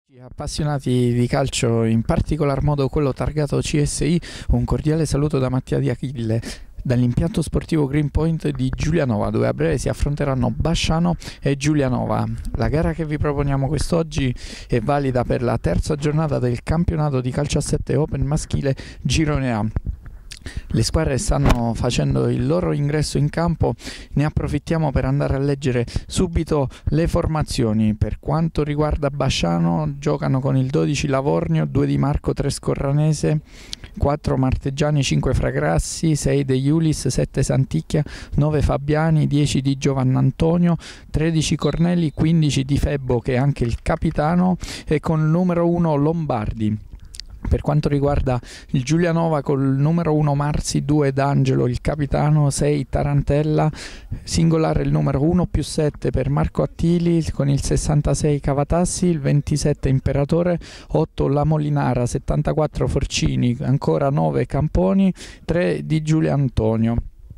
Appassionati di calcio, in particolar modo quello targato CSI, un cordiale saluto da Mattia Di Achille dall'impianto sportivo Green Point di Giulianova, dove a breve si affronteranno Basciano e Giulianova. La gara che vi proponiamo quest'oggi è valida per la terza giornata del campionato di calcio a 7 Open maschile Girone A. Le squadre stanno facendo il loro ingresso in campo, ne approfittiamo per andare a leggere subito le formazioni. Per quanto riguarda Basciano, giocano con il 12 Lavornio, 2 Di Marco, 3 Scorranese, 4 Marteggiani, 5 Fragrassi, 6 De Iulis, 7 Santicchia, 9 Fabiani, 10 Di Giovannantonio, 13 Cornelli, 15 Di Febbo, che è anche il capitano, e con il numero 1 Lombardi. Per quanto riguarda il Giulianova, col numero 1 Marzi, 2 D'Angelo il capitano, 6 Tarantella, singolare il numero 1+7 per Marco Attili, con il 66 Cavatassi, il 27 Imperatore, 8 La Molinara, 74 Forcini, ancora 9 Camponi, 3 Di Giulio Antonio.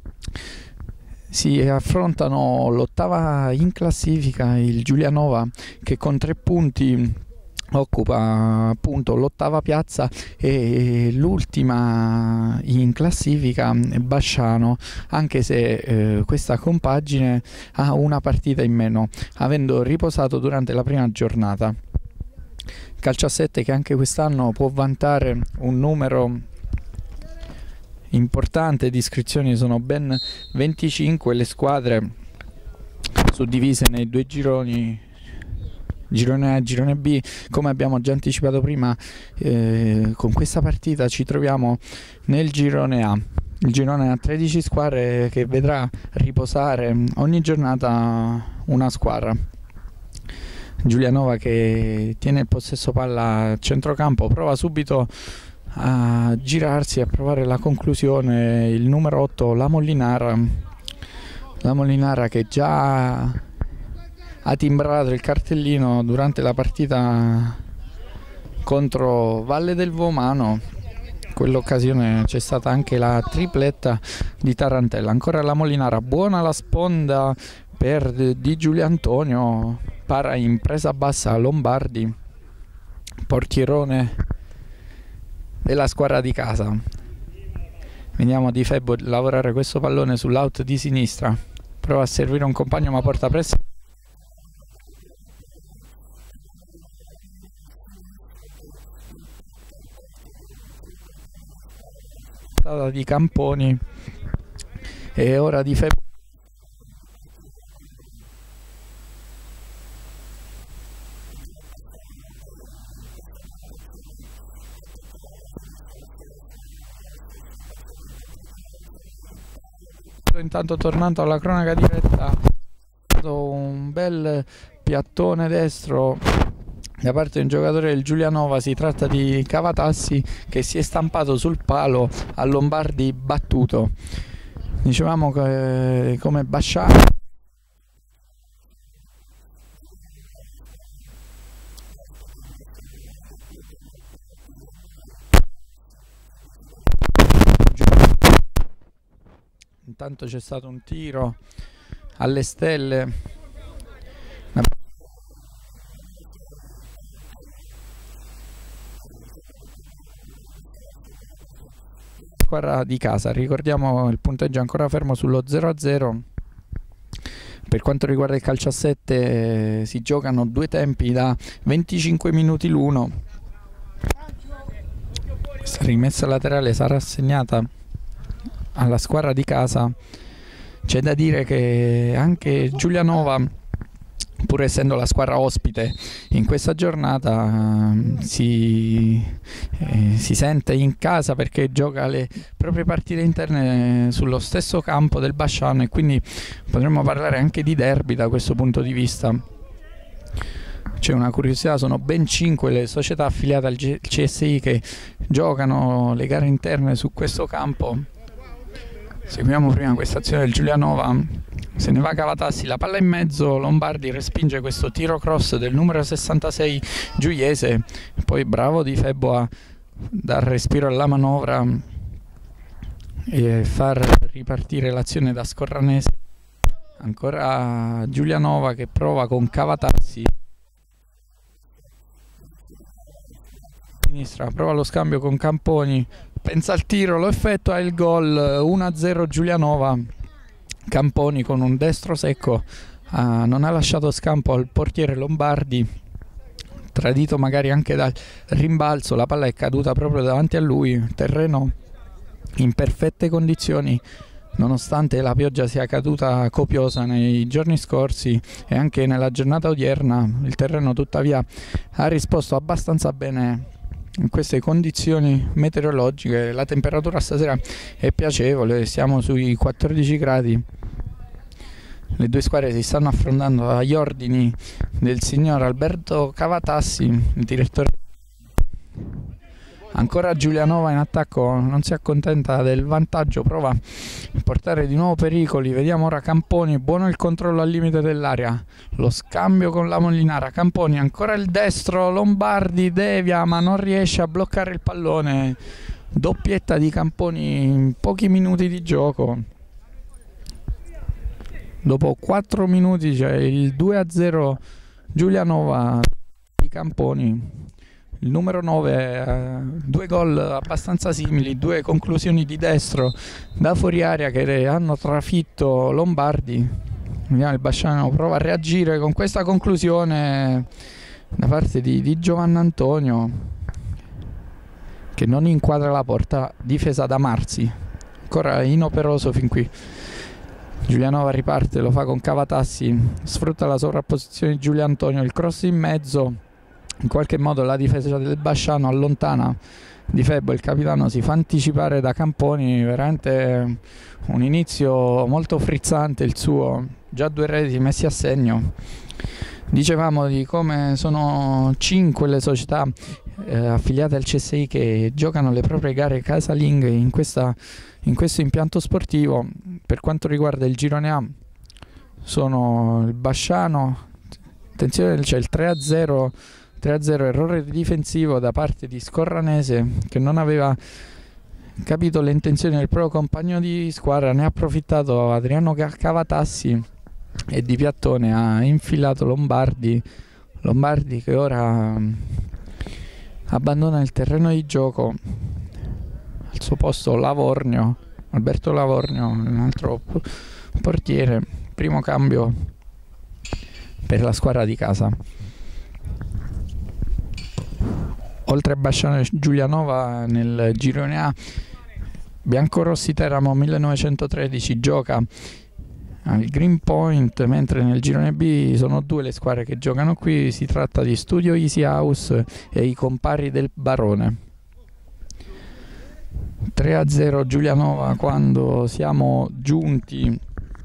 Si affrontano l'ottava in classifica, il Giulianova, che con 3 punti occupa appunto l'ottava piazza, e l'ultima in classifica è Basciano, anche se questa compagine ha una partita in meno, avendo riposato durante la prima giornata. Calcio a 7 che anche quest'anno può vantare un numero importante di iscrizioni, sono ben 25 le squadre suddivise nei due gironi, Girone A e Girone B. Come abbiamo già anticipato prima, con questa partita ci troviamo nel Girone A. Il Girone ha 13 squadre, che vedrà riposare ogni giornata una squadra. Giulianova, che tiene il possesso palla a centrocampo, prova subito a girarsi, a provare la conclusione il numero 8 La Molinara, che già ha timbrato il cartellino durante la partita contro Valle del Vomano. In quell'occasione c'è stata anche la tripletta di Tarantella. Ancora La Molinara, buona la sponda per Di Giulio Antonio, para in presa bassa Lombardi, portierone della squadra di casa. Vediamo Di Febbo lavorare questo pallone sull'out di sinistra, prova a servire un compagno ma porta presso di Camponi, e ora Di Febbo intanto, tornando alla cronaca diretta, un bel piattone destro da parte di un giocatore del Giulianova. Si tratta di Cavatassi, che si è stampato sul palo a Lombardi battuto. Dicevamo che come Basciano intanto c'è stato un tiro alle stelle, squadra di casa. Ricordiamo il punteggio ancora fermo sullo 0-0. Per quanto riguarda il calcio a 7, si giocano due tempi da 25 minuti l'uno. Questa rimessa laterale sarà assegnata alla squadra di casa. C'è da dire che anche Giulianova, pur essendo la squadra ospite in questa giornata, si sente in casa, perché gioca le proprie partite interne sullo stesso campo del Basciano, e quindi potremmo parlare anche di derby da questo punto di vista. C'è una curiosità: sono ben 5 le società affiliate al CSI che giocano le gare interne su questo campo. Seguiamo prima questa azione del Giulianova, se ne va Cavatassi, la palla in mezzo, Lombardi respinge questo tiro cross del numero 66 Giuliese, poi bravo Di Febbo a dar respiro alla manovra e far ripartire l'azione da Scorranese. Ancora Giulianova che prova con Cavatassi, sinistra, prova lo scambio con Camponi, pensa al tiro, lo effettua, il gol, 1-0 Giulianova. Camponi con un destro secco non ha lasciato scampo al portiere Lombardi, tradito magari anche dal rimbalzo, la palla è caduta proprio davanti a lui, terreno in perfette condizioni nonostante la pioggia sia caduta copiosa nei giorni scorsi e anche nella giornata odierna. Il terreno tuttavia ha risposto abbastanza bene in queste condizioni meteorologiche. La temperatura stasera è piacevole, siamo sui 14 gradi. Le due squadre si stanno affrontando agli ordini del signor Alberto Cavatassi, il direttore. Ancora Giulianova in attacco, non si accontenta del vantaggio, prova a portare di nuovo pericoli. Vediamo ora Camponi, buono il controllo al limite dell'area, lo scambio con la Molinara. Camponi, ancora il destro, Lombardi devia ma non riesce a bloccare il pallone. Doppietta di Camponi in pochi minuti di gioco. Dopo 4 minuti c'è il 2-0 Giulianova di Camponi. Il numero 9, due gol abbastanza simili, due conclusioni di destro da fuori area che hanno trafitto Lombardi. Vediamo, il Basciano prova a reagire con questa conclusione da parte di Giovanni Antonio, che non inquadra la porta, difesa da Marzi. Ancora inoperoso fin qui. Giulianova riparte, lo fa con Cavatassi, sfrutta la sovrapposizione di Giulio Antonio, il cross in mezzo. In qualche modo la difesa del Basciano allontana Di Febbo, il capitano si fa anticipare da Camponi, veramente un inizio molto frizzante il suo, già 2 reti messi a segno. Dicevamo di come sono 5 le società affiliate al CSI che giocano le proprie gare casalinghe in questo impianto sportivo. Per quanto riguarda il girone A sono il Basciano, attenzione, c'è il 3-0 errore difensivo da parte di Scorranese, che non aveva capito le intenzioni del proprio compagno di squadra, ne ha approfittato Adriano Cavatassi e di piattone ha infilato Lombardi che ora abbandona il terreno di gioco. Al suo posto Alberto Lavornio, un altro portiere. Primo cambio per la squadra di casa. Oltre a Basciano e Giulianova, nel girone A Biancorossi Teramo 1913 gioca al Green Point, mentre nel girone B sono 2 le squadre che giocano qui. Si tratta di Studio Easy House e i compari del Barone. 3-0 Giulianova quando siamo giunti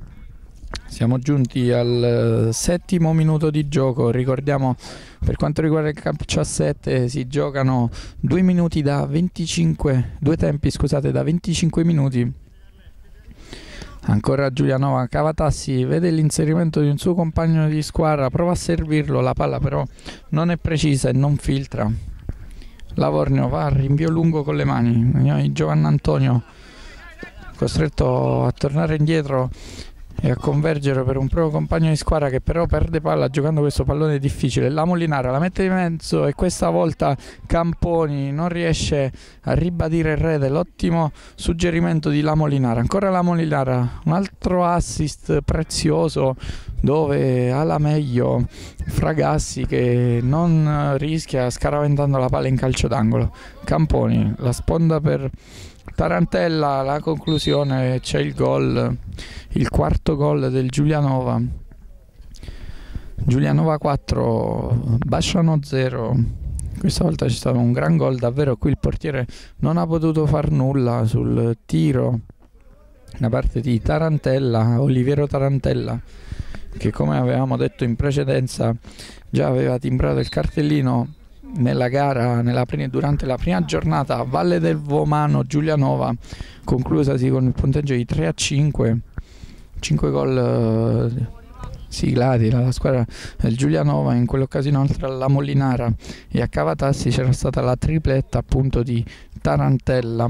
al 7° minuto di gioco. Ricordiamo, per quanto riguarda il calcio a 7 si giocano 2 tempi da 25 minuti. Ancora Giulianova, Cavatassi vede l'inserimento di un suo compagno di squadra, prova a servirlo, la palla però non è precisa e non filtra. Lavornio va al rinvio lungo con le mani, Giovanni Antonio costretto a tornare indietro e a convergere per un proprio compagno di squadra che però perde palla giocando questo pallone difficile. La Molinara la mette in mezzo e questa volta Camponi non riesce a ribadire il rete. L'ottimo suggerimento di La Molinara. Ancora La Molinara, un altro assist prezioso dove ha la meglio Fragassi che non rischia scaraventando la palla in calcio d'angolo. Camponi, la sponda per Tarantella, la conclusione, c'è il gol, il 4º gol del Giulianova. Giulianova 4, Basciano 0. Questa volta c'è stato un gran gol, davvero qui il portiere non ha potuto far nulla sul tiro da parte di Tarantella, Oliviero Tarantella, che come avevamo detto in precedenza già aveva timbrato il cartellino nella gara durante la prima giornata a Valle del Vomano Giulianova, conclusasi con il punteggio di 3-5, 5 gol siglati dalla squadra del Giulianova. In quell'occasione oltre alla Molinara e a Cavatassi c'era stata la tripletta appunto di Tarantella.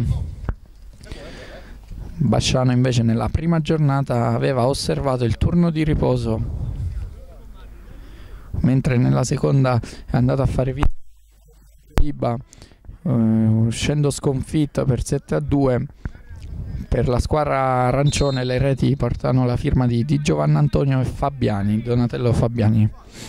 Basciano invece nella prima giornata aveva osservato il turno di riposo, mentre nella seconda è andato a fare uscendo sconfitta per 7-2. Per la squadra arancione le reti portano la firma di Di Giovannantonio e Fabiani, Donatello Fabiani.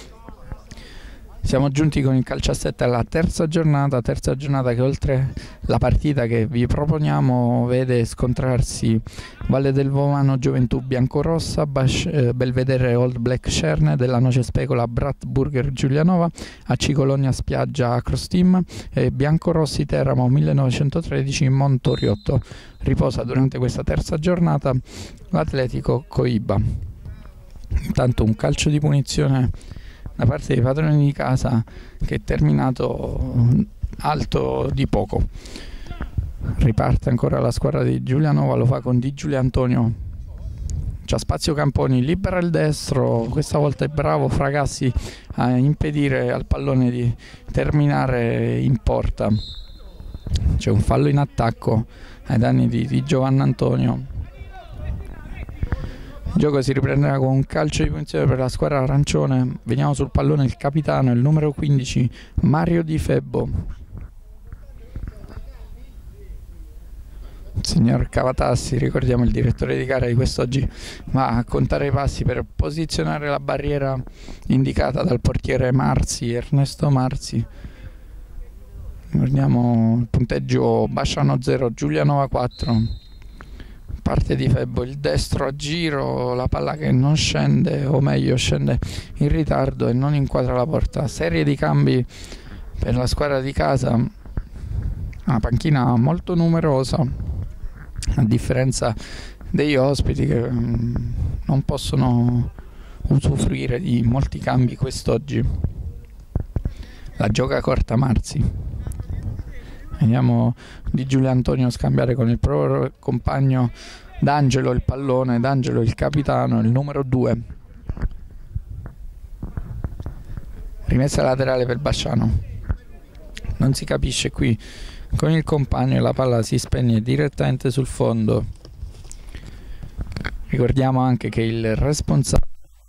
Siamo giunti con il calcio a 7 alla terza giornata che oltre la partita che vi proponiamo vede scontrarsi Valle del Vomano Gioventù Biancorossa, Belvedere Old Black Cerne, della Noce Specola Bratburger Giulianova, AC Colonia Spiaggia Across Team e Biancorossi Teramo 1913 Montoriotto. Riposa durante questa terza giornata l'Atletico Coiba. Intanto un calcio di punizione da parte dei padroni di casa che è terminato alto di poco. Riparte ancora la squadra di Giulianova, lo fa con Di Giulio Antonio, c'ha spazio Camponi, libera il destro, questa volta è bravo Fragassi a impedire al pallone di terminare in porta. C'è un fallo in attacco ai danni di Giovanni Antonio. Il gioco si riprenderà con un calcio di punizione per la squadra arancione. Veniamo sul pallone il capitano, il numero 15, Mario Di Febbo. Il signor Cavatassi, ricordiamo il direttore di gara di quest'oggi, va a contare i passi per posizionare la barriera indicata dal portiere Marzi, Ernesto Marzi. Guardiamo il punteggio: Basciano 0, Giulianova 4. Parte Di Febbo, il destro a giro, la palla che non scende, o meglio scende in ritardo e non inquadra la porta. Serie di cambi per la squadra di casa, una panchina molto numerosa, a differenza degli ospiti che non possono usufruire di molti cambi quest'oggi. La gioca corta Marzi. Vediamo Di Giulio Antonio scambiare con il proprio compagno D'Angelo il pallone, D'Angelo il capitano, il numero 2. Rimessa laterale per Basciano. Non si capisce qui con il compagno e la palla si spegne direttamente sul fondo. Ricordiamo anche che il responsabile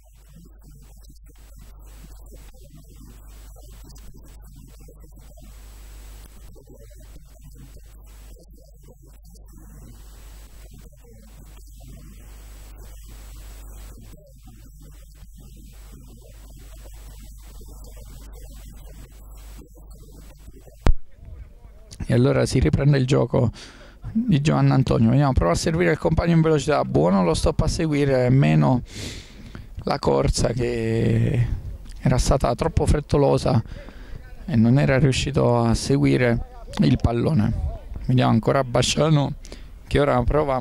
e allora si riprende il gioco di Giovanni Antonio. Vediamo, prova a servire il compagno in velocità, buono lo stop a seguire, meno la corsa che era stata troppo frettolosa e non era riuscito a seguire il pallone. Vediamo ancora Basciano che ora prova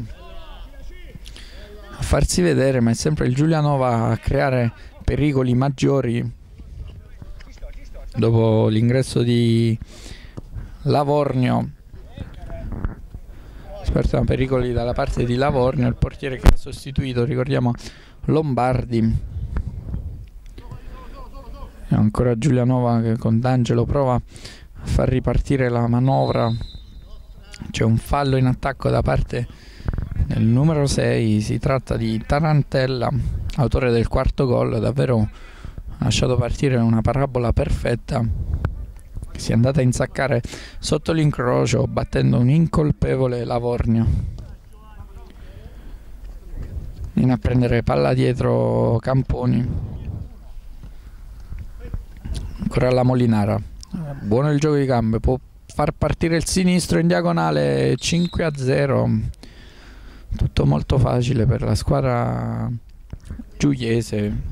a farsi vedere, ma è sempre il Giulianova a creare pericoli maggiori dopo l'ingresso di Lavornio. Spertiamo pericoli dalla parte di Lavornio, il portiere che ha sostituito, ricordiamo, Lombardi. E ancora Giulianova che con D'Angelo prova a far ripartire la manovra. C'è un fallo in attacco da parte del numero 6, si tratta di Tarantella, autore del quarto gol. Davvero ha lasciato partire una parabola perfetta. Si è andata a insaccare sotto l'incrocio battendo un incolpevole Lavornio. Viene a prendere palla dietro Camponi. Ancora la Molinara, buono il gioco di gambe, può far partire il sinistro in diagonale. 5-0, tutto molto facile per la squadra giuliese.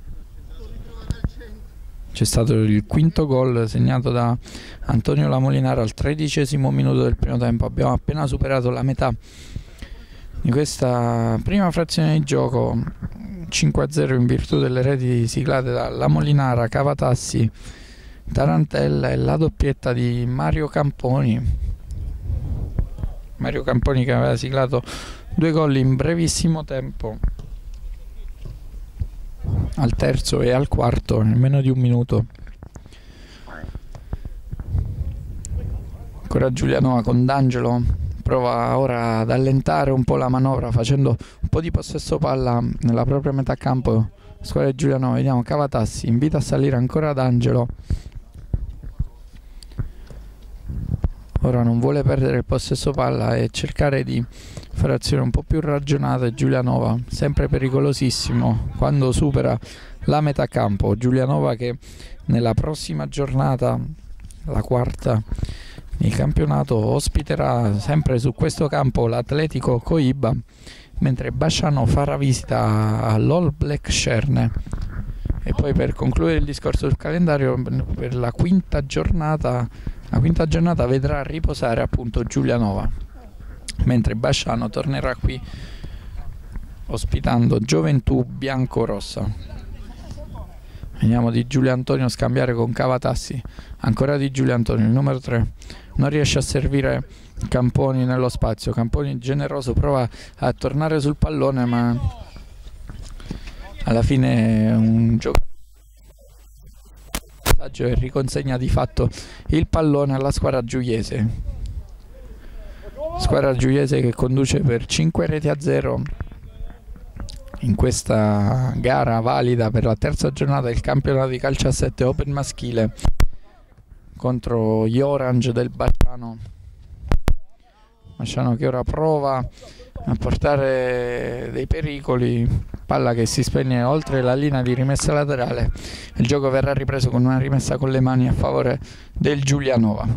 C'è stato il quinto gol segnato da Antonio La Molinara al 13° minuto del primo tempo. Abbiamo appena superato la metà di questa prima frazione di gioco. 5-0 in virtù delle reti siglate da La Molinara, Cavatassi, Tarantella e la doppietta di Mario Camponi. Mario Camponi che aveva siglato 2 gol in brevissimo tempo, al terzo e al quarto, in meno di un minuto. Ancora Giulianova con D'Angelo, prova ora ad allentare un po' la manovra facendo un po' di possesso palla nella propria metà campo. Squadra di Giulianova, vediamo Cavatassi, invita a salire ancora D'Angelo. ora non vuole perdere il possesso palla e cercare di fare azioni un po' più ragionate. Giulianova sempre pericolosissimo quando supera la metà campo. Giulianova che nella prossima giornata, la quarta il campionato, ospiterà sempre su questo campo l'Atletico Coiba, mentre Basciano farà visita all'All Black Cerne. E poi, per concludere il discorso sul calendario, per la quinta giornata vedrà riposare appunto Giulianova, mentre Basciano tornerà qui ospitando Gioventù Biancorossa. Vediamo di Giulio Antonio scambiare con Cavatassi, ancora di Giulio Antonio, il numero 3 non riesce a servire Camponi nello spazio. Camponi generoso prova a tornare sul pallone, ma alla fine un gioco e riconsegna di fatto il pallone alla squadra giuliese. Squadra giuliese che conduce per 5-0 in questa gara valida per la terza giornata del campionato di calcio a 7 Open maschile contro gli Orange del Basciano. Basciano che ora prova a portare dei pericoli, palla che si spegne oltre la linea di rimessa laterale. Il gioco verrà ripreso con una rimessa con le mani a favore del Giulianova.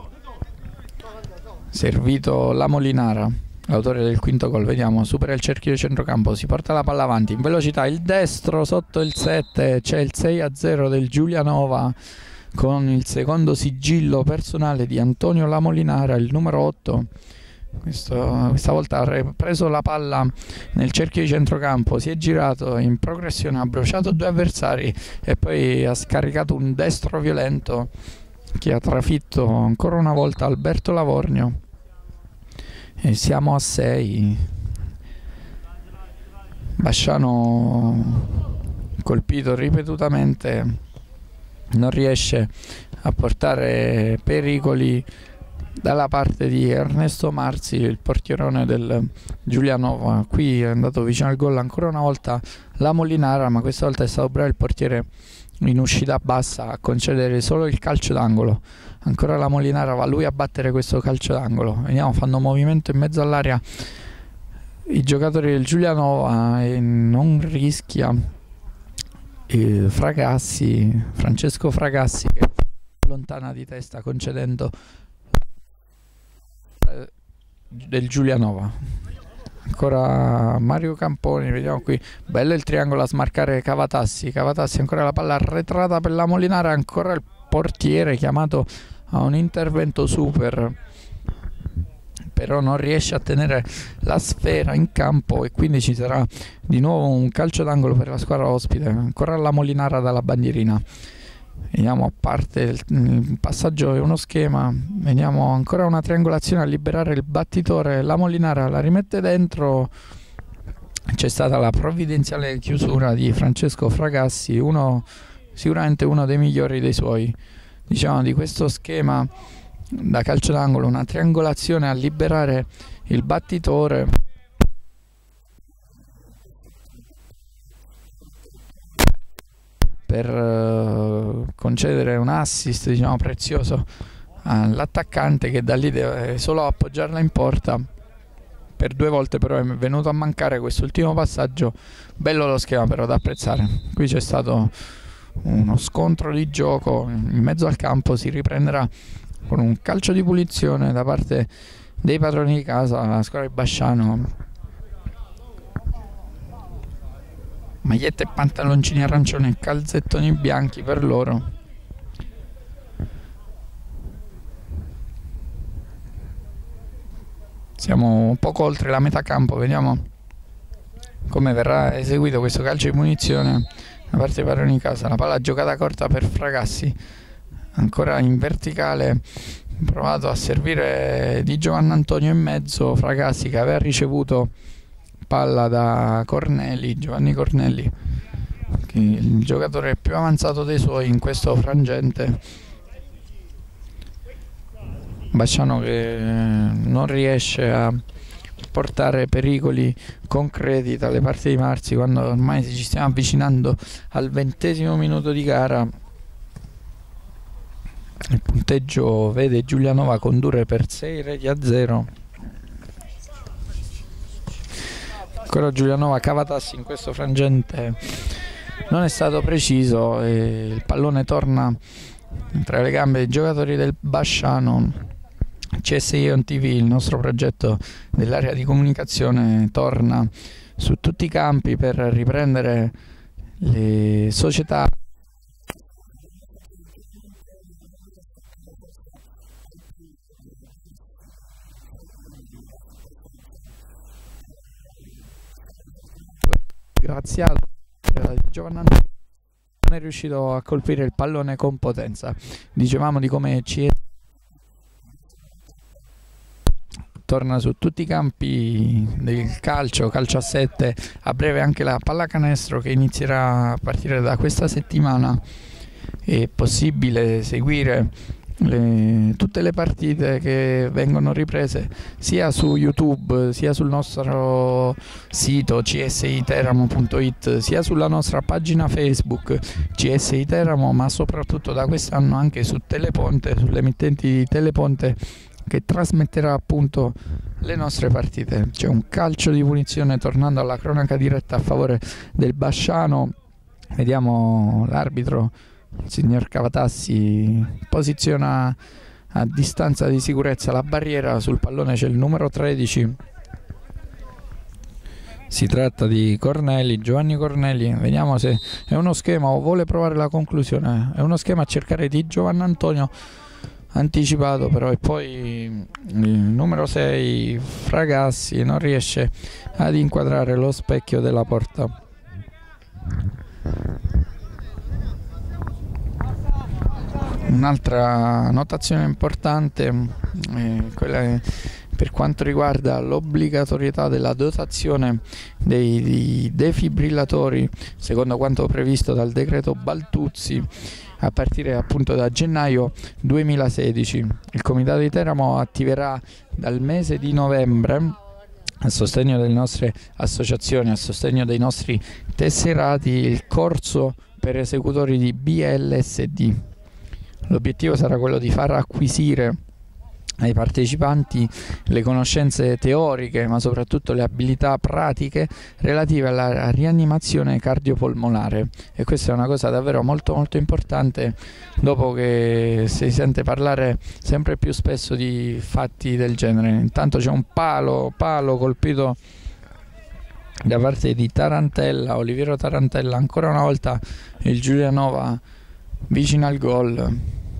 Servito la Molinara, l'autore del quinto gol, vediamo, supera il cerchio di centrocampo, si porta la palla avanti in velocità, il destro sotto il 7, c'è il 6-0 del Giulianova con il secondo sigillo personale di Antonio La Molinara, il numero 8. Questa volta ha preso la palla nel cerchio di centrocampo, si è girato in progressione, ha bruciato due avversari e poi ha scaricato un destro violento che ha trafitto ancora una volta Alberto Lavornio. E siamo a 6. Basciano, colpito ripetutamente, non riesce a portare pericoli dalla parte di Ernesto Marzi, il portierone del Giulianova. Qui è andato vicino al gol ancora una volta la Molinara, ma questa volta è stato bravo il portiere in uscita bassa a concedere solo il calcio d'angolo. Ancora la Molinara, va lui a battere questo calcio d'angolo. Vediamo, fanno movimento in mezzo all'area i giocatori del Giulianova e non rischia Francesco Fragassi, che allontana di testa concedendo del Giulianova. Ancora Mario Camponi, vediamo qui, bello il triangolo a smarcare Cavatassi. Ancora la palla arretrata per la Molinara, ancora il portiere chiamato a un intervento super, però non riesce a tenere la sfera in campo e quindi ci sarà di nuovo un calcio d'angolo per la squadra ospite. Ancora la Molinara dalla bandierina. Vediamo, a parte il passaggio e uno schema, vediamo ancora una triangolazione a liberare il battitore. La Molinara la rimette dentro, c'è stata la provvidenziale chiusura di Francesco Fragassi, sicuramente uno dei migliori dei suoi, diciamo, di questo schema da calcio d'angolo. Una triangolazione a liberare il battitore per concedere un assist, diciamo, prezioso all'attaccante, che da lì deve solo appoggiarla in porta. Per due volte però è venuto a mancare quest'ultimo passaggio. Bello lo schema però, da apprezzare. Qui c'è stato uno scontro di gioco in mezzo al campo, si riprenderà con un calcio di punizione da parte dei padroni di casa, la squadra di Basciano. Magliette e pantaloncini arancioni e calzettoni bianchi per loro. Siamo poco oltre la metà campo, vediamo come verrà eseguito questo calcio di punizione da parte dei padroni di casa. La palla giocata corta per Fragassi, ancora in verticale, provato a servire di Giovanni Antonio in mezzo. Fragassi che aveva ricevuto palla da Giovanni Cornelli, che è il giocatore più avanzato dei suoi in questo frangente. Basciano che non riesce a portare pericoli concreti dalle parti di Marzi, quando ormai ci stiamo avvicinando al 20° minuto di gara. Il punteggio vede Giulianova condurre per 6-0. Ancora Giulianova, Cavatassi in questo frangente non è stato preciso e il pallone torna tra le gambe dei giocatori del Basciano. CSI On TV, il nostro progetto dell'area di comunicazione, torna su tutti i campi per riprendere le società graziato. Giovanni non è riuscito a colpire il pallone con potenza. Dicevamo di come torna su tutti i campi del calcio a 7, a breve anche la pallacanestro che inizierà a partire da questa settimana. È possibile seguire tutte le partite che vengono riprese sia su YouTube sia sul nostro sito csiteramo.it, sia sulla nostra pagina Facebook CSI Teramo, ma soprattutto da quest'anno anche su Teleponte, sulle emittenti di Teleponte, che trasmetterà appunto le nostre partite. C'è un calcio di punizione, tornando alla cronaca diretta, a favore del Basciano. Vediamo l'arbitro, il signor Cavatassi, posiziona a distanza di sicurezza la barriera. Sul pallone c'è il numero 13, si tratta di Corneli, Giovanni Corneli. Vediamo se è uno schema o vuole provare la conclusione. È uno schema a cercare di Giovanni Antonio, anticipato però, e poi il numero 6 Fragassi non riesce ad inquadrare lo specchio della porta. Un'altra notazione importante è quella per quanto riguarda l'obbligatorietà della dotazione dei defibrillatori, secondo quanto previsto dal decreto Baltuzzi, a partire appunto da gennaio 2016. Il Comitato di Teramo attiverà dal mese di novembre, a sostegno delle nostre associazioni, a sostegno dei nostri tesserati, il corso per esecutori di BLSD. L'obiettivo sarà quello di far acquisire ai partecipanti le conoscenze teoriche, ma soprattutto le abilità pratiche relative alla rianimazione cardiopolmonare, e questa è una cosa davvero molto molto importante, dopo che si sente parlare sempre più spesso di fatti del genere. Intanto c'è un palo colpito da parte di Tarantella, Oliviero Tarantella, ancora una volta il Giulianova vicino al gol.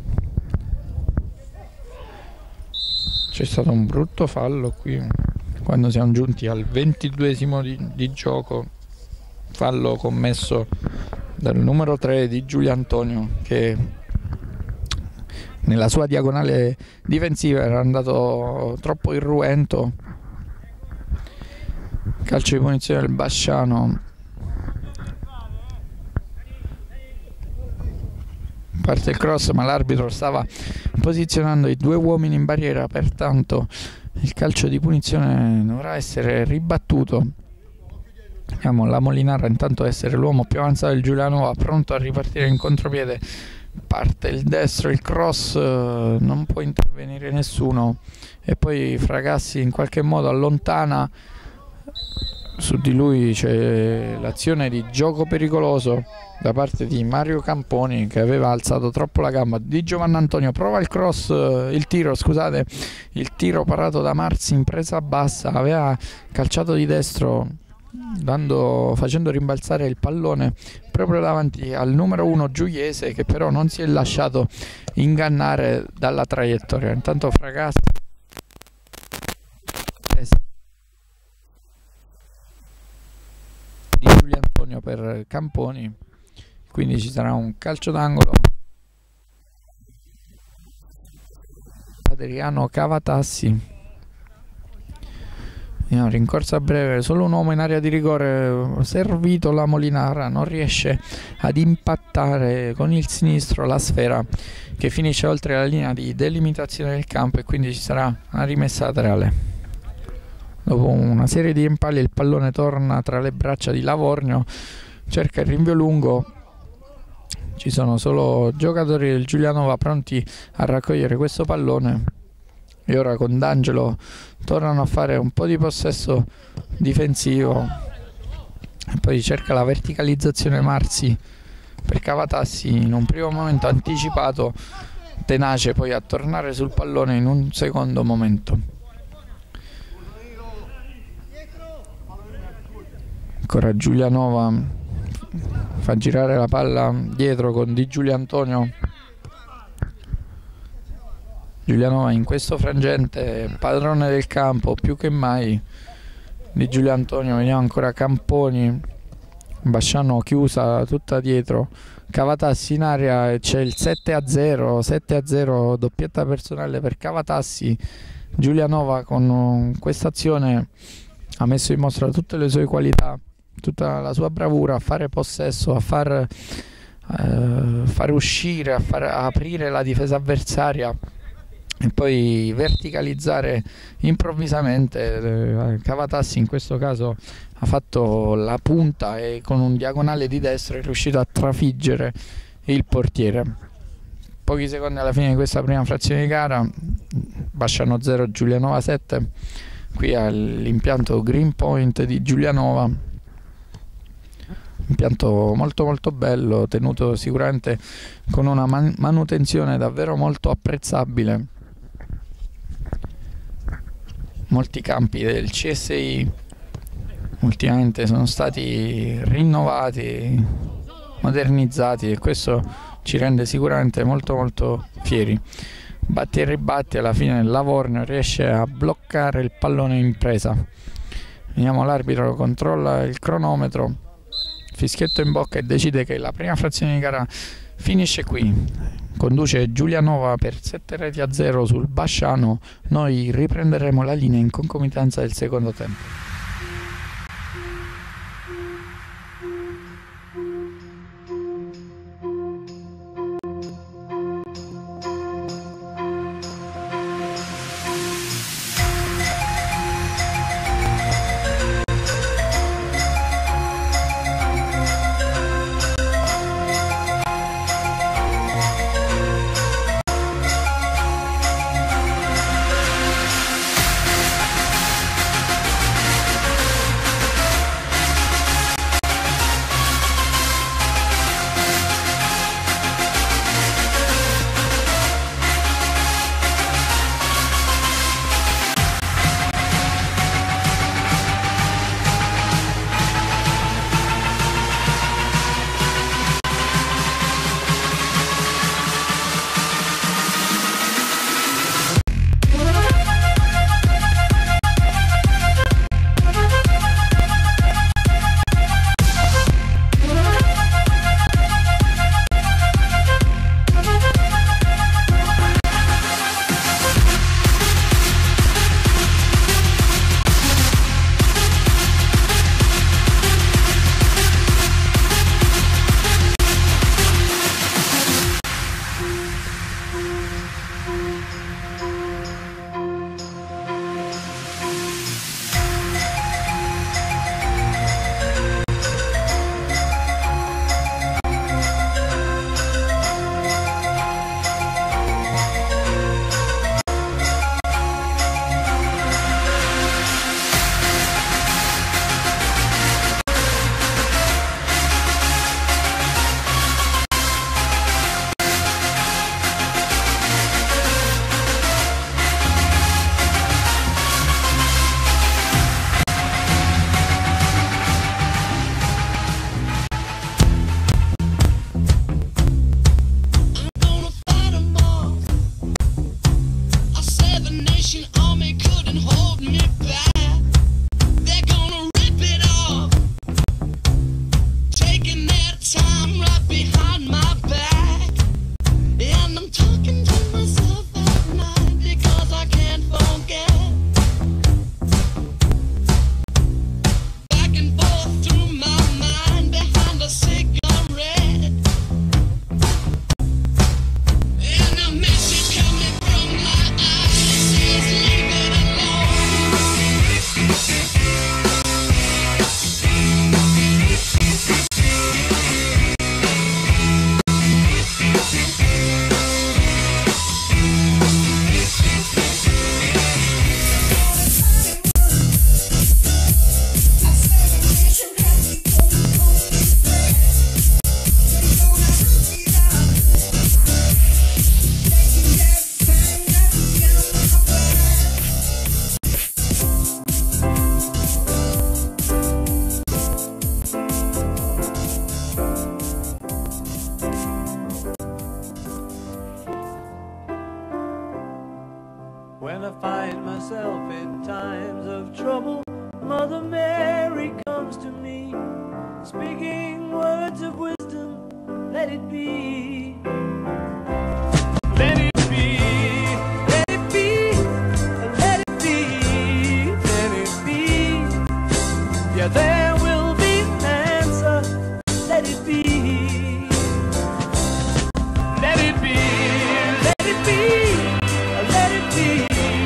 C'è stato un brutto fallo qui quando siamo giunti al 22esimo di gioco, fallo commesso dal numero 3 di Giulio Antonio, che nella sua diagonale difensiva era andato troppo irruento. Calcio di punizione del Basciano. Parte il cross, ma l'arbitro stava posizionando i due uomini in barriera, pertanto il calcio di punizione dovrà essere ribattuto. Vediamo la Molinara intanto essere l'uomo più avanzato del Giulianova, pronto a ripartire in contropiede. Parte il destro, il cross, non può intervenire nessuno, e poi Fragassi in qualche modo allontana. Su di lui c'è l'azione di gioco pericoloso da parte di Mario Camponi, che aveva alzato troppo la gamba di Giovanni Antonio. Prova il cross, il tiro parato da Marzi in presa bassa, aveva calciato di destro facendo rimbalzare il pallone proprio davanti al numero 1 Giuliese, che però non si è lasciato ingannare dalla traiettoria. Intanto Fragassi di Giulio Antonio per Camponi, quindi ci sarà un calcio d'angolo. Adriano Cavatassi, rincorsa breve, solo un uomo in area di rigore, servito la Molinara, non riesce ad impattare con il sinistro la sfera che finisce oltre la linea di delimitazione del campo, e quindi ci sarà una rimessa laterale. Dopo una serie di impalli il pallone torna tra le braccia di Lavorgno, cerca il rinvio lungo, ci sono solo giocatori del Giulianova pronti a raccogliere questo pallone e ora con D'Angelo tornano a fare un po' di possesso difensivo e poi cerca la verticalizzazione Marzi per Cavatassi, in un primo momento anticipato, tenace poi a tornare sul pallone in un secondo momento. Ancora Giulianova fa girare la palla dietro con Di Giulio Antonio. Giulianova in questo frangente padrone del campo più che mai. Di Giulio Antonio, vediamo ancora Camponi, Basciano chiusa tutta dietro, Cavatassi in aria e c'è il 7-0, doppietta personale per Cavatassi. Giulianova con questa azione ha messo in mostra tutte le sue qualità, tutta la sua bravura a fare possesso, a far uscire, a aprire la difesa avversaria e poi verticalizzare improvvisamente. Cavatassi in questo caso ha fatto la punta e con un diagonale di destra è riuscito a trafiggere il portiere. Pochi secondi alla fine di questa prima frazione di gara, Basciano 0, Giulianova 7, qui all'impianto Green Point di Giulianova, impianto molto molto bello, tenuto sicuramente con una manutenzione davvero molto apprezzabile. Molti campi del CSI ultimamente sono stati rinnovati, modernizzati e questo ci rende sicuramente molto molto fieri. Batti e ribatti, alla fine Lavorno riesce a bloccare il pallone in presa. Vediamo, l'arbitro controlla il cronometro, fischietto in bocca e decide che la prima frazione di gara finisce qui. Conduce Giulianova per 7-0 sul Basciano. Noi riprenderemo la linea in concomitanza del secondo tempo. When I find myself in times of trouble, Mother Mary comes to me, speaking words of wisdom, let it be. Let it be, let it be, let it be, let it be. Yeah, there will be an answer, let it be. Let it be, let it be, let it be.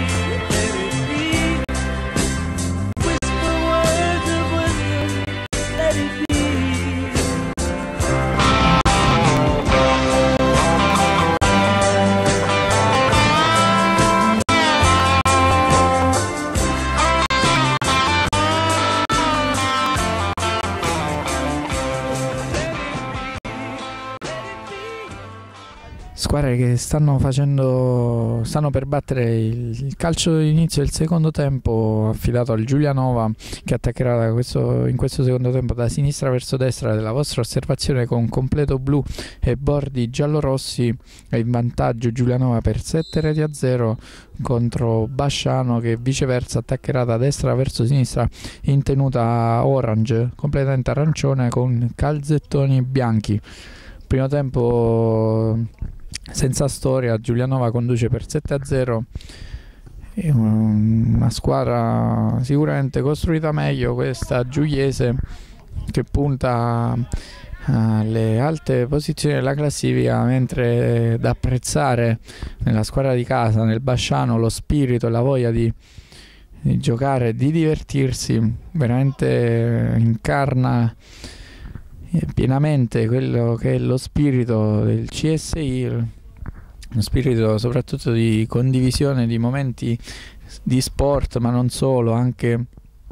Squadre che stanno per battere il calcio d'inizio del secondo tempo, affidato al Giulianova, che attaccherà in questo secondo tempo da sinistra verso destra della vostra osservazione con completo blu e bordi giallorossi. È in vantaggio Giulianova per 7-0 contro Basciano, che viceversa attaccherà da destra verso sinistra in tenuta orange, completamente arancione, con calzettoni bianchi. Primo tempo senza storia, Giulianova conduce per 7-0. È una squadra sicuramente costruita meglio, questa giuliese, che punta alle alte posizioni della classifica, mentre da apprezzare nella squadra di casa, nel Basciano, lo spirito e la voglia di giocare, di divertirsi. Veramente incarna pienamente quello che è lo spirito del CSI, uno spirito soprattutto di condivisione di momenti di sport, ma non solo, anche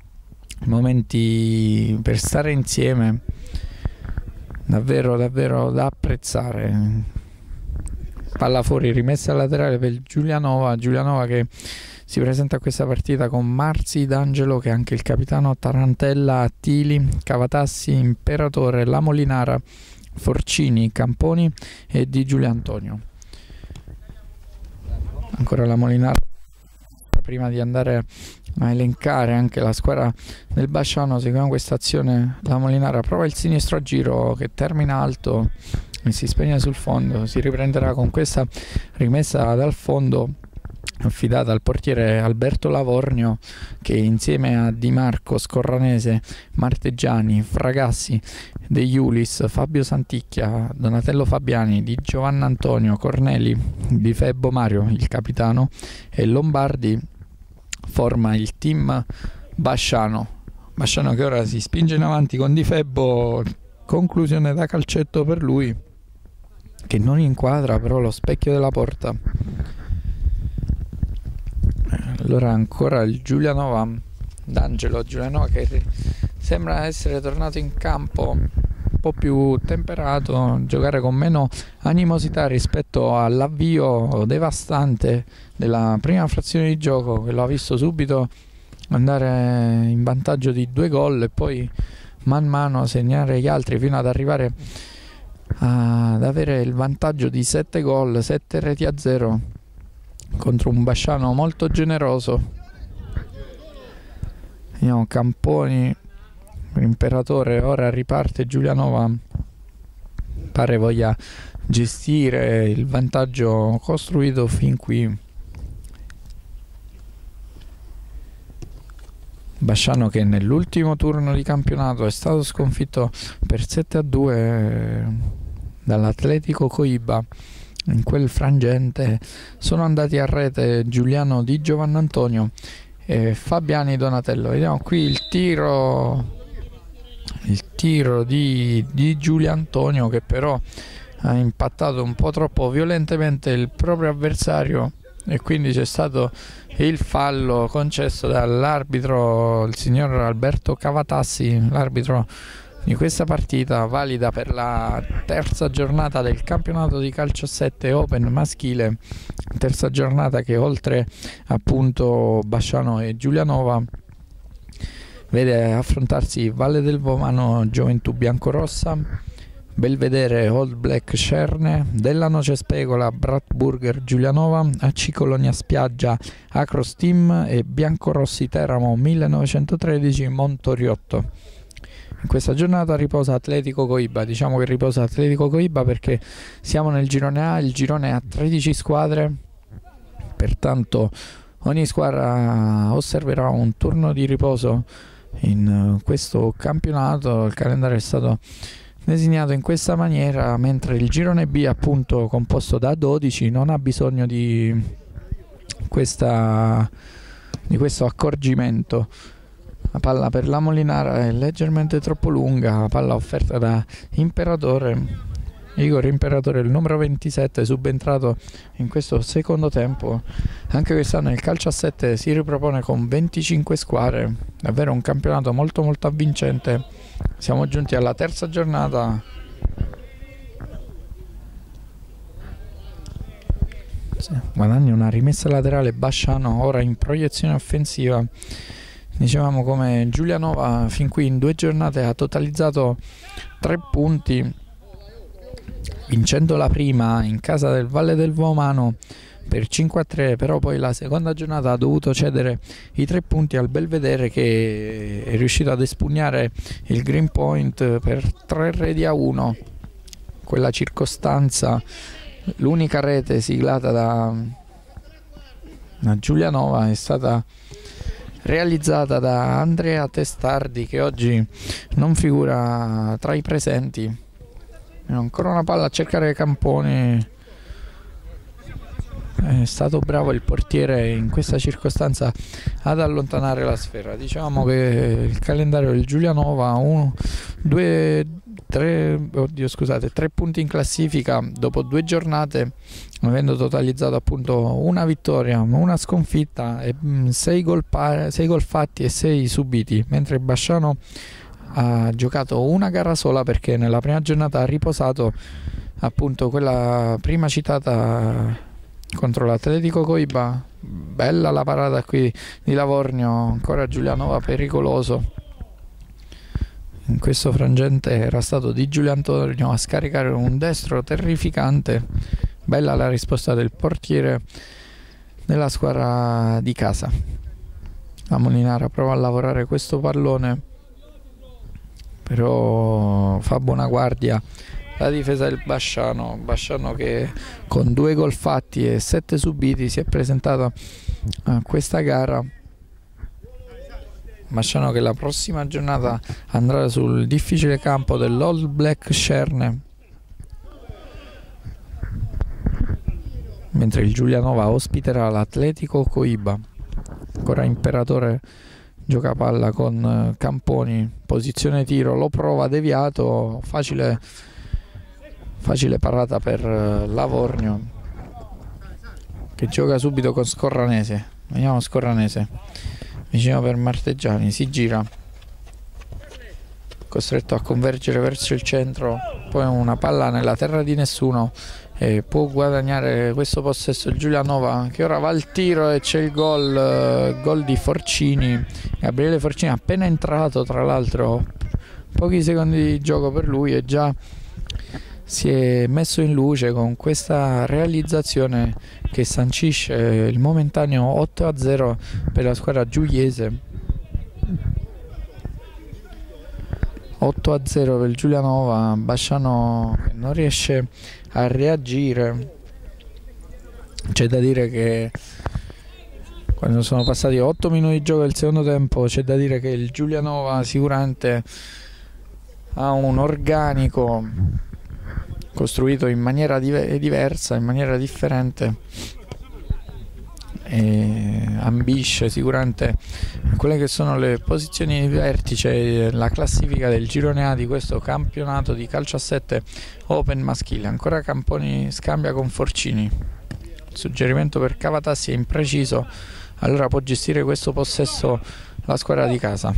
momenti per stare insieme, davvero da apprezzare. Palla fuori, rimessa al laterale per Giulianova che si presenta a questa partita con Marzi, D'Angelo, che è anche il capitano, Tarantella, Attili, Cavatassi, Imperatore, La Molinara, Forcini, Camponi e Di Giulio Antonio. Ancora La Molinara. Prima di andare a elencare anche la squadra del Basciano, seguiamo questa azione. La Molinara prova il sinistro a giro che termina alto e si spegne sul fondo. Si riprenderà con questa rimessa dal fondo affidata al portiere Alberto Lavornio, che insieme a Di Marco, Scorranese, Marteggiani, Fragassi, De Iulis, Fabio Santicchia, Donatello Fabiani, Di Giovanna Antonio, Corneli, Di Febbo Mario, il capitano, e Lombardi forma il team Basciano che ora si spinge in avanti con Di Febbo, conclusione da calcetto per lui, che non inquadra però lo specchio della porta. Allora ancora il Giulianova, D'Angelo, Giulianova che sembra essere tornato in campo un po' più temperato, giocare con meno animosità rispetto all'avvio devastante della prima frazione di gioco, che lo ha visto subito andare in vantaggio di 2 gol e poi man mano segnare gli altri fino ad arrivare ad avere il vantaggio di 7 gol, 7-0 contro un Basciano molto generoso. Vediamo Camponi, Imperatore, ora riparte Giulianova, pare voglia gestire il vantaggio costruito fin qui. Basciano che nell'ultimo turno di campionato è stato sconfitto per 7-2 dall'Atletico Coiba. In quel frangente sono andati a rete Giuliano Di Giovanna Antonio e Fabiani Donatello. Vediamo qui il tiro di Giulio Antonio, che però ha impattato un po' troppo violentemente il proprio avversario e quindi c'è stato il fallo concesso dall'arbitro, il signor Alberto Cavatassi, l'arbitro di questa partita, valida per la terza giornata del campionato di calcio a 7 Open maschile, terza giornata che oltre appunto Basciano e Giulianova vede affrontarsi Valle del Vomano Gioventù Biancorossa, Belvedere Old Black Cerne, Della Noce Specola Bratburger Giulianova, AC Colonia Spiaggia Acros Team e Biancorossi Teramo 1913 Montoriotto. In questa giornata riposa Atletico Coiba. Diciamo che riposa Atletico Coiba perché siamo nel girone A, il girone ha 13 squadre, pertanto ogni squadra osserverà un turno di riposo in questo campionato. Il calendario è stato designato in questa maniera, mentre il girone B, appunto composto da 12, non ha bisogno di questo accorgimento. La palla per la Molinara è leggermente troppo lunga, la palla offerta da Imperatore. Igor Imperatore, il numero 27, subentrato in questo secondo tempo. Anche quest'anno il calcio a 7 si ripropone con 25 squadre, davvero un campionato molto avvincente. Siamo giunti alla terza giornata. Guadagna una rimessa laterale Basciano, ora in proiezione offensiva. Dicevamo come Giulianova fin qui in 2 giornate ha totalizzato 3 punti, vincendo la prima in casa del Valle del Vomano per 5-3, però poi la seconda giornata ha dovuto cedere i 3 punti al Belvedere, che è riuscito ad espugnare il Green Point per 3-1. Quella circostanza, l'unica rete siglata da Giulianova è stata realizzata da Andrea Testardi, che oggi non figura tra i presenti. Ancora una palla a cercare Camponi. È stato bravo il portiere in questa circostanza ad allontanare la sfera. Diciamo che il calendario del Giulianova 3 punti in classifica dopo 2 giornate, avendo totalizzato appunto una vittoria, una sconfitta e 6 gol fatti e 6 subiti, mentre Basciano ha giocato una gara sola perché nella prima giornata ha riposato appunto quella prima citata contro l'Atletico Coiba. Bella la parata qui di Lavornio, ancora Giulianova pericoloso. In questo frangente era stato Di Giulio Antonio a scaricare un destro terrificante. Bella la risposta del portiere della squadra di casa. La Molinara prova a lavorare questo pallone, però fa buona guardia la difesa del Basciano che con 2 gol fatti e 7 subiti si è presentato a questa gara. Basciano che la prossima giornata andrà sul difficile campo dell'Old Black Cerne, mentre il Giulianova ospiterà l'Atletico Coiba. Ancora Imperatore gioca palla con Camponi, posizione tiro, lo prova, deviato, facile parata per Lavornio, che gioca subito con Scorranese. Vediamo Scorranese, vicino per Marteggiani, si gira, costretto a convergere verso il centro, poi una palla nella terra di nessuno e può guadagnare questo possesso il Giulianova, che ora va al tiro e c'è il gol di Forcini. Gabriele Forcini, appena entrato, tra l'altro pochi secondi di gioco per lui e già si è messo in luce con questa realizzazione che sancisce il momentaneo 8-0 per la squadra giuliese. 8-0 per il Giulianova. Basciano non riesce a reagire. C'è da dire che quando sono passati 8 minuti di gioco del secondo tempo, c'è da dire che il Giulianova sicuramente ha un organico costruito in maniera diversa, in maniera differente, e ambisce sicuramente quelle che sono le posizioni di vertice, la classifica del girone A di questo campionato di calcio a 7 open maschile. Ancora Camponi scambia con Forcini, il suggerimento per Cavatassi è impreciso, allora può gestire questo possesso la squadra di casa.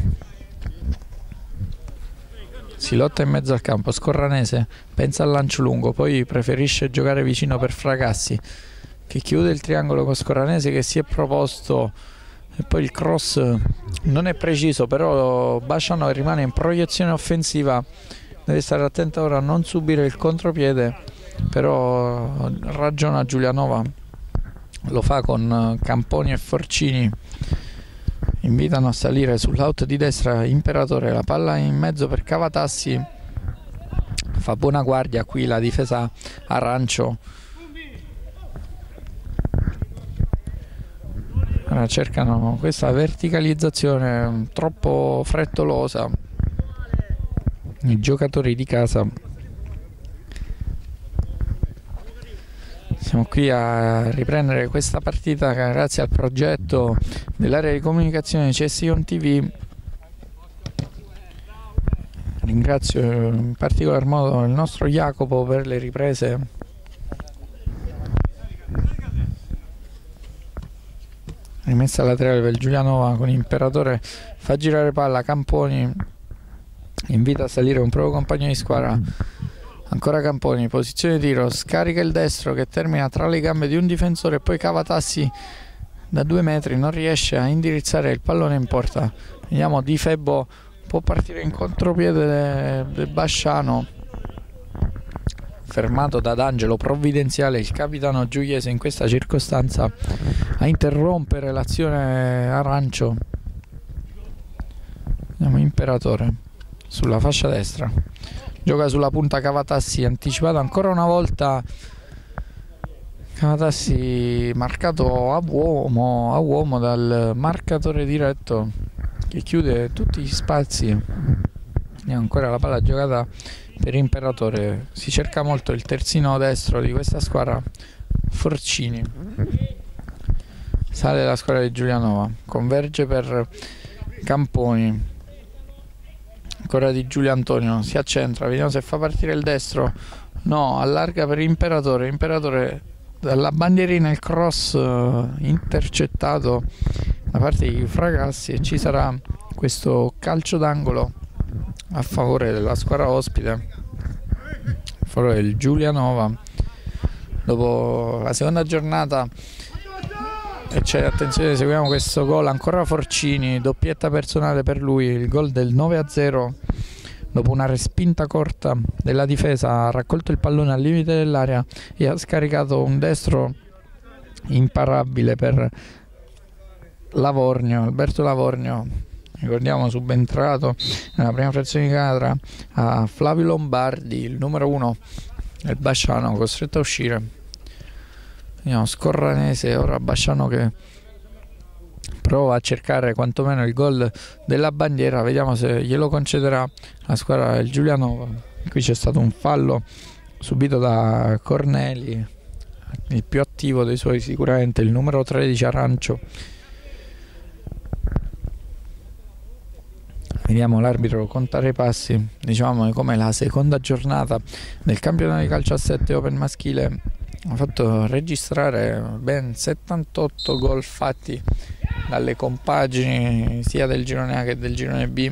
Si lotta in mezzo al campo, Scorranese pensa al lancio lungo, poi preferisce giocare vicino per Fracassi, che chiude il triangolo con Scorranese che si è proposto, e poi il cross non è preciso, però Basciano rimane in proiezione offensiva deve stare attenta ora a non subire il contropiede, però ragiona Giulianova, lo fa con Camponi e Forcini, invitano a salire sull'out di destra Imperatore, la palla in mezzo per Cavatassi, fa buona guardia qui la difesa arancio. Ora cercano questa verticalizzazione troppo frettolosa i giocatori di casa. Siamo qui a riprendere questa partita grazie al progetto dell'area di comunicazione CSI On TV. Ringrazio in particolar modo il nostro Jacopo per le riprese. Rimessa laterale per Giulianova con Imperatore, fa girare palla, Camponi invita a salire un proprio compagno di squadra. Ancora Camponi, posizione di tiro, scarica il destro che termina tra le gambe di un difensore e poi Cavatassi da 2 metri non riesce a indirizzare il pallone in porta. Vediamo Di Febbo, può partire in contropiede del Basciano, fermato da D'Angelo, provvidenziale il capitano giuliese in questa circostanza a interrompere l'azione arancio. Vediamo Imperatore sulla fascia destra, gioca sulla punta Cavatassi, anticipato ancora una volta Cavatassi, marcato a uomo dal marcatore diretto che chiude tutti gli spazi. E ancora la palla giocata per Imperatore, si cerca molto il terzino destro di questa squadra, Forcini. Sale la squadra di Giulianova, converge per Camponi, ancora di Giulio Antonio, si accentra, vediamo se fa partire il destro, no, allarga per Imperatore. Imperatore dalla bandierina, il cross intercettato da parte di Fracassi e ci sarà questo calcio d'angolo a favore della squadra ospite, a favore del Giulianova. Dopo la seconda giornata, e c'è, attenzione, seguiamo questo gol, ancora Forcini, doppietta personale per lui, il gol del 9-0. Dopo una respinta corta della difesa ha raccolto il pallone al limite dell'area e ha scaricato un destro imparabile per Lavornio, Alberto Lavornio, ricordiamo subentrato nella prima frazione di gara a Flavio Lombardi, il numero 1 del Basciano, costretto a uscire. Vediamo Scorranese, ora Basciano che prova a cercare quantomeno il gol della bandiera, vediamo se glielo concederà la squadra del Giulianova. Qui c'è stato un fallo subito da Corneli, il più attivo dei suoi sicuramente, il numero 13 arancio. Vediamo l'arbitro contare i passi. Diciamo come la seconda giornata del campionato di calcio a 7 Open maschile ha fatto registrare ben 78 gol fatti dalle compagini sia del girone A che del girone B.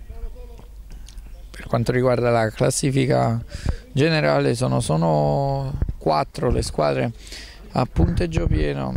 Per quanto riguarda la classifica generale sono 4 le squadre a punteggio pieno,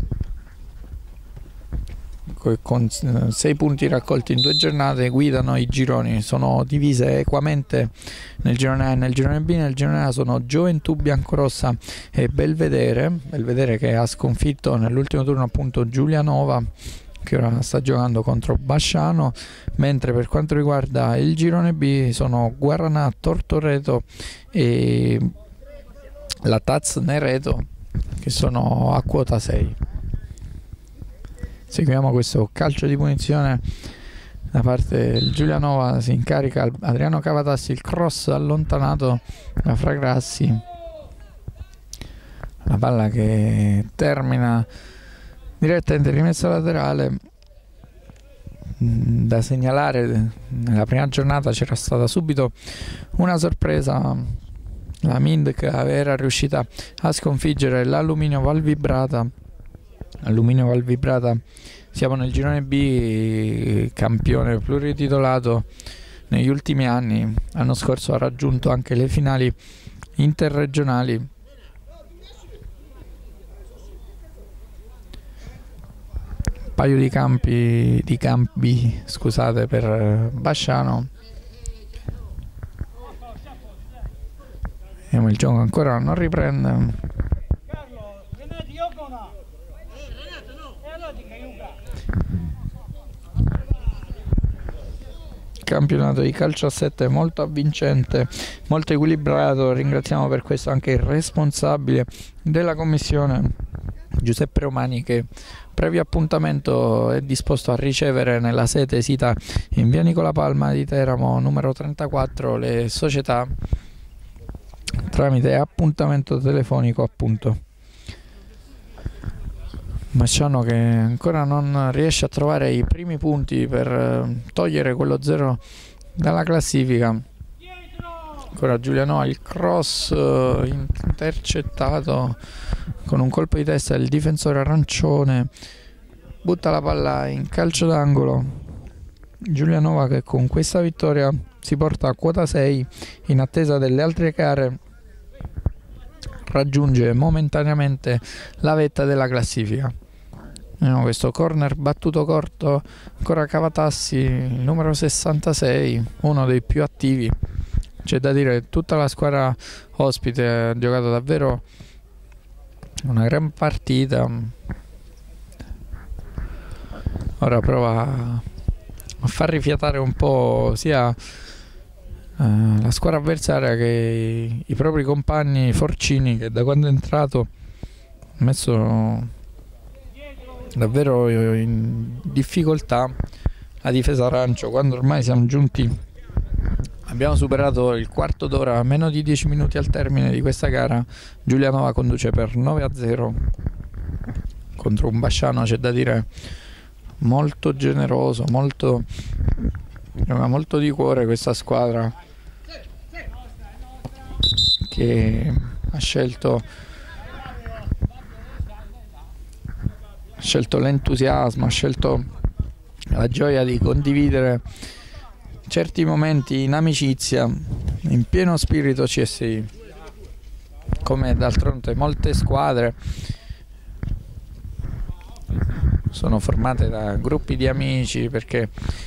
con 6 punti raccolti in 2 giornate, guidano i gironi, sono divise equamente nel girone A e nel girone B. Nel girone A sono Gioventù Biancorossa e Belvedere che ha sconfitto nell'ultimo turno appunto Giulianova, che ora sta giocando contro Basciano, mentre per quanto riguarda il girone B sono Guaranà, Tortoreto e la Taz Nereto che sono a quota 6. Seguiamo questo calcio di punizione da parte del Giulianova, si incarica Adriano Cavatassi, il cross allontanato da Fracassi, la palla che termina direttamente rimessa laterale. Da segnalare, nella prima giornata c'era stata subito una sorpresa, la Mind era riuscita a sconfiggere l'Alluminio Valvibrata. Alluminio Valvibrata, siamo nel girone B, campione plurititolato negli ultimi anni, l'anno scorso ha raggiunto anche le finali interregionali. Un paio di cambi scusate, per Basciano. il gioco ancora non riprende. Campionato di calcio a 7 molto avvincente, molto equilibrato. Ringraziamo per questo anche il responsabile della commissione, Giuseppe Romani, che previo appuntamento è disposto a ricevere nella sede sita in via Nicola Palma di Teramo numero 34 le società tramite appuntamento telefonico, appunto. Masciano che ancora non riesce a trovare i primi punti per togliere quello 0 dalla classifica. Ancora Giulianova, il cross intercettato con un colpo di testa del difensore arancione, butta la palla in calcio d'angolo. Giulianova che con questa vittoria si porta a quota 6, in attesa delle altre gare raggiunge momentaneamente la vetta della classifica. Questo corner battuto corto, ancora Cavatassi, il numero 66, uno dei più attivi. C'è da dire che tutta la squadra ospite ha giocato davvero una gran partita. Ora prova a far rifiatare un po' sia la squadra avversaria che i propri compagni. Forcini, che da quando è entrato ha messo davvero in difficoltà la difesa arancio, quando ormai siamo giunti, abbiamo superato il quarto d'ora, a meno di 10 minuti al termine di questa gara. Giulianova conduce per 9-0 contro un Basciano, c'è da dire, molto generoso, molto di cuore questa squadra, che ha scelto l'entusiasmo, ha scelto la gioia di condividere certi momenti in amicizia, in pieno spirito CSI, come d'altronde molte squadre sono formate da gruppi di amici, perché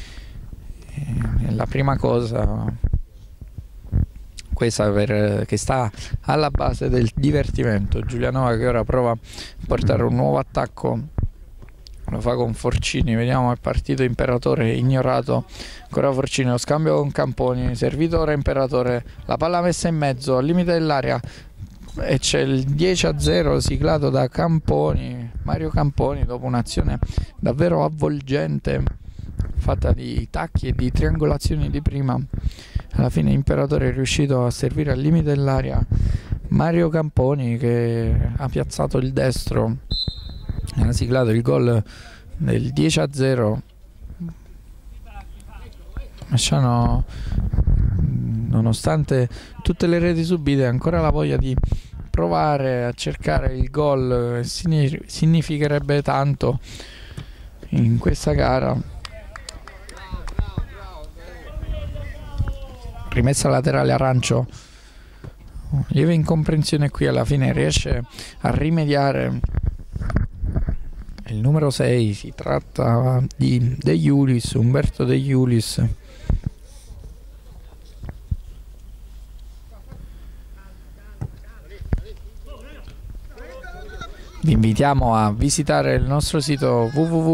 è la prima cosa questa che sta alla base del divertimento. Giulianova che ora prova a portare un nuovo attacco, lo fa con Forcini, vediamo il partito Imperatore ignorato. Ancora Forcini, lo scambio con Camponi, servito ora Imperatore, la palla messa in mezzo al limite dell'area e c'è il 10-0 siglato da Camponi, Mario Camponi, dopo un'azione davvero avvolgente fatta di tacchi e di triangolazioni di prima. Alla fine Imperatore è riuscito a servire al limite dell'area Mario Camponi, che ha piazzato il destro, ha siglato il gol del 10-0. Masciano, nonostante tutte le reti subite, ha ancora la voglia di provare a cercare il gol. Significherebbe tanto in questa gara. Rimessa laterale arancio, lieve incomprensione qui, alla fine riesce a rimediare il numero 6, si tratta di De Iulis, Umberto De Iulis. Vi invitiamo a visitare il nostro sito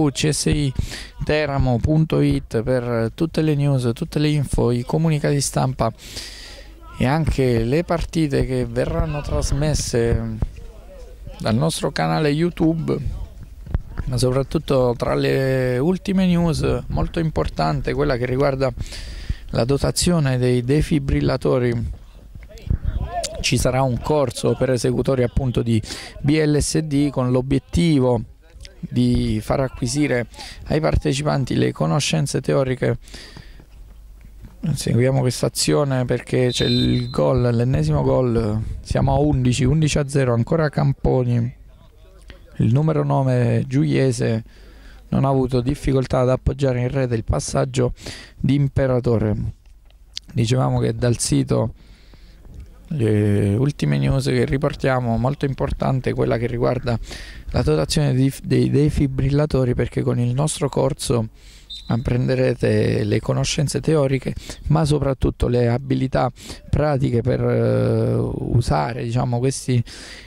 www.csiteramo.it per tutte le news, tutte le info, i comunicati stampa e anche le partite che verranno trasmesse dal nostro canale YouTube. Ma soprattutto tra le ultime news, molto importante quella che riguarda la dotazione dei defibrillatori. Ci sarà un corso per esecutori appunto di BLSD con l'obiettivo di far acquisire ai partecipanti le conoscenze teoriche. Seguiamo questa azione perché c'è il gol, l'ennesimo gol, siamo a 11-0, ancora Camponi, il numero 9 Giuliese non ha avuto difficoltà ad appoggiare in rete il passaggio di Imperatore. Dicevamo che dal sito le ultime news che riportiamo, molto importante quella che riguarda la dotazione dei defibrillatori, perché con il nostro corso apprenderete le conoscenze teoriche, ma soprattutto le abilità pratiche per usare, diciamo, questi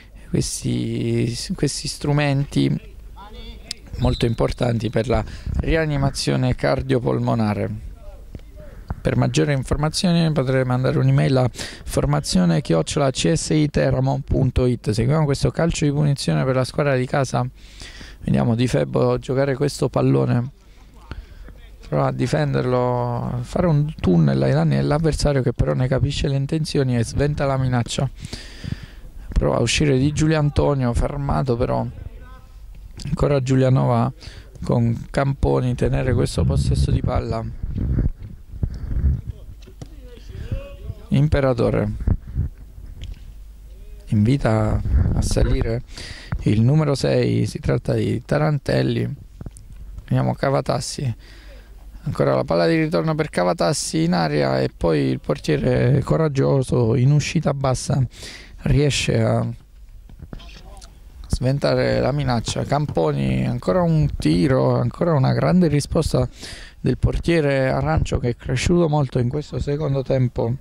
strumenti molto importanti per la rianimazione cardiopolmonare. Per maggiori informazioni potrete mandare un'email a formazione@csiteramo.it. Seguiamo questo calcio di punizione per la squadra di casa. Vediamo Di Febbo giocare questo pallone, prova a difenderlo, fare un tunnel ai danni dell'avversario, che però ne capisce le intenzioni e sventa la minaccia. Prova a uscire di Giulio Antonio, fermato però ancora Giulianova con Camponi, tenere questo possesso di palla. Imperatore invita a salire il numero 6, si tratta di Tarantelli. Vediamo Cavatassi, ancora la palla di ritorno per Cavatassi in aria, e poi il portiere coraggioso in uscita bassa riesce a sventare la minaccia. Camponi, ancora un tiro, ancora una grande risposta del portiere arancio, che è cresciuto molto in questo secondo tempo.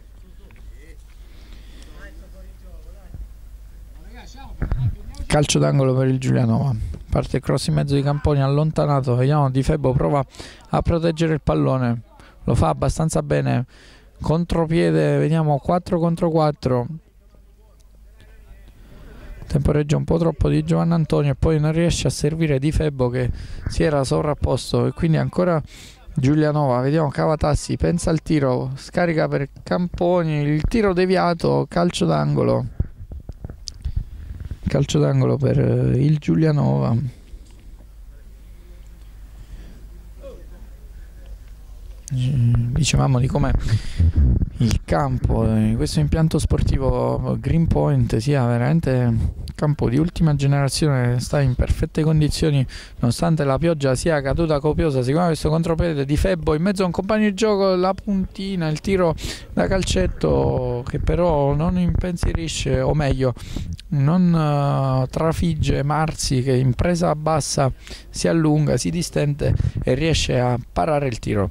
Calcio d'angolo per il Giulianova, parte il cross in mezzo di Camponi, allontanato. Vediamo Di Febbo, prova a proteggere il pallone, lo fa abbastanza bene, contropiede, vediamo 4 contro 4, temporeggia un po' troppo di Giovanni Antonio e poi non riesce a servire Di Febbo, che si era sovrapposto, e quindi ancora Giulianova. Vediamo Cavatassi, pensa al tiro, scarica per Camponi, il tiro deviato, calcio d'angolo. Calcio d'angolo per il Giulianova. Dicevamo di come il campo in questo impianto sportivo Green Point sia veramente campo di ultima generazione, sta in perfette condizioni nonostante la pioggia sia caduta copiosa. Seguiamo questo contropiede di Febbo in mezzo a un compagno di gioco, la puntina, il tiro da calcetto che però non impensierisce, o meglio non trafigge Marzi, che in presa bassa si allunga, si distende e riesce a parare il tiro.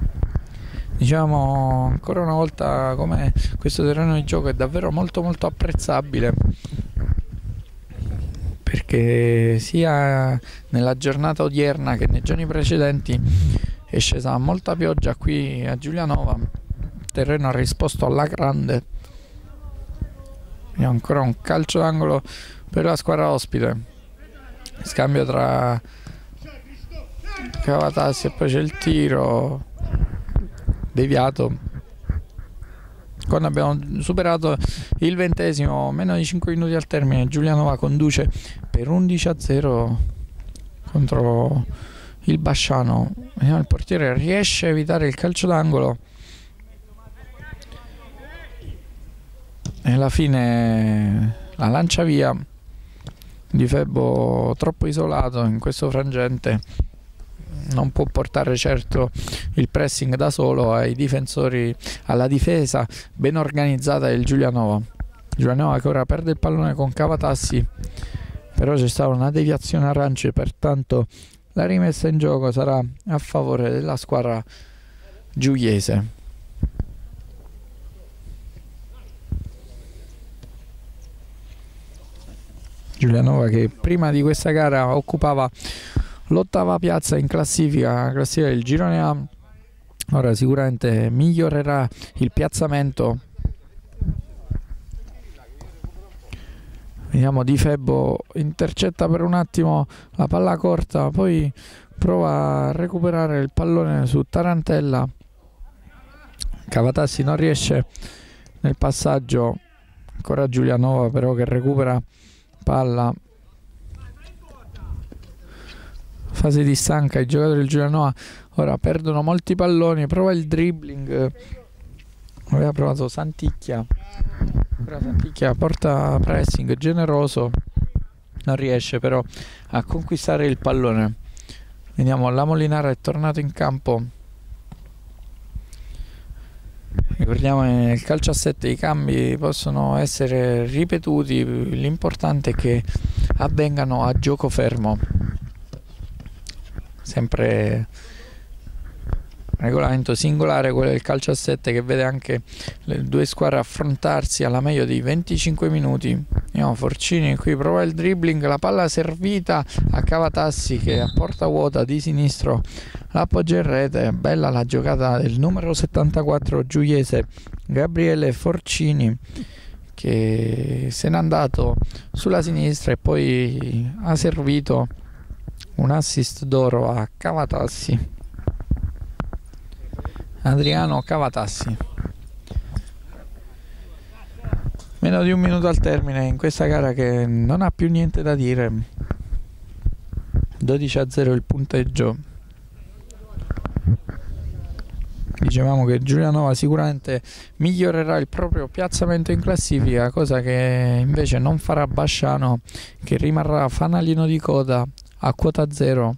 Diciamo ancora una volta come questo terreno di gioco è davvero molto molto apprezzabile, perché sia nella giornata odierna che nei giorni precedenti è scesa molta pioggia qui a Giulianova, il terreno ha risposto alla grande. Vediamo ancora un calcio d'angolo per la squadra ospite, scambio tra Cavatassi e poi c'è il tiro deviato. Quando abbiamo superato il 20°, meno di 5 minuti al termine, Giulianova conduce per 11-0 contro il Basciano. Vediamo, il portiere riesce a evitare il calcio d'angolo e alla fine la lancia via. Di Febbo troppo isolato in questo frangente, non può portare certo il pressing da solo ai difensori, alla difesa ben organizzata del Giulianova. Giulianova che ora perde il pallone con Cavatassi, però c'è stata una deviazione arance, pertanto la rimessa in gioco sarà a favore della squadra giuliese. Giulianova che prima di questa gara occupava l'8ª piazza in classifica del girone A, ora sicuramente migliorerà il piazzamento. Vediamo Di Febbo, intercetta per un attimo la palla corta, poi prova a recuperare il pallone su Tarantella. Cavatassi non riesce nel passaggio, ancora Giulianova però che recupera palla. Fase di stanca, i giocatori del Giulianova ora perdono molti palloni, prova il dribbling, aveva provato Santicchia, ora Santicchia porta pressing generoso, non riesce però a conquistare il pallone. Vediamo, la Molinara è tornato in campo. Ricordiamo che nel calcio a 7 i cambi possono essere ripetuti, l'importante è che avvengano a gioco fermo, sempre regolamento singolare, quello del calcio a 7, che vede anche le due squadre affrontarsi alla meglio di 25 minuti. Vediamo Forcini qui prova il dribbling, la palla servita a Cavatassi che a porta vuota di sinistro l'appoggia in rete. Bella la giocata del numero 74 giuliese Gabriele Forcini, che se n'è andato sulla sinistra e poi ha servito un assist d'oro a Cavatassi, Adriano Cavatassi. Meno di un minuto al termine in questa gara che non ha più niente da dire. 12-0 il punteggio. Dicevamo che Giulianova sicuramente migliorerà il proprio piazzamento in classifica, cosa che invece non farà Basciano, che rimarrà fanalino di coda a quota 0.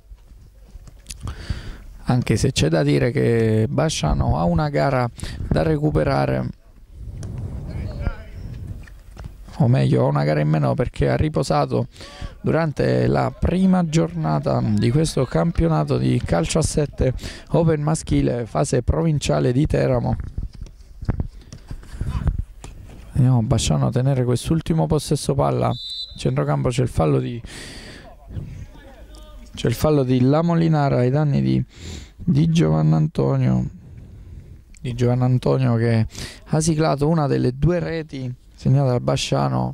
Anche se c'è da dire che Basciano ha una gara da recuperare, o meglio ha una gara in meno perché ha riposato durante la prima giornata di questo campionato di calcio a 7 Open maschile fase provinciale di Teramo. Vediamo Basciano a tenere quest'ultimo possesso palla. Centrocampo c'è il fallo di La Molinara ai danni di Giovannantonio, che ha siglato una delle due reti segnate dal Basciano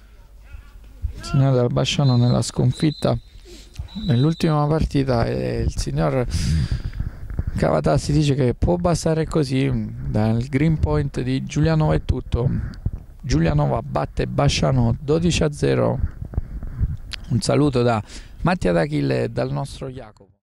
nella sconfitta nell'ultima partita, e il signor Cavatassi dice che può bastare così. Dal Green Point di Giulianova è tutto. Giulianova batte Basciano 12-0. Un saluto da Mattia D'Achille e dal nostro Jacopo.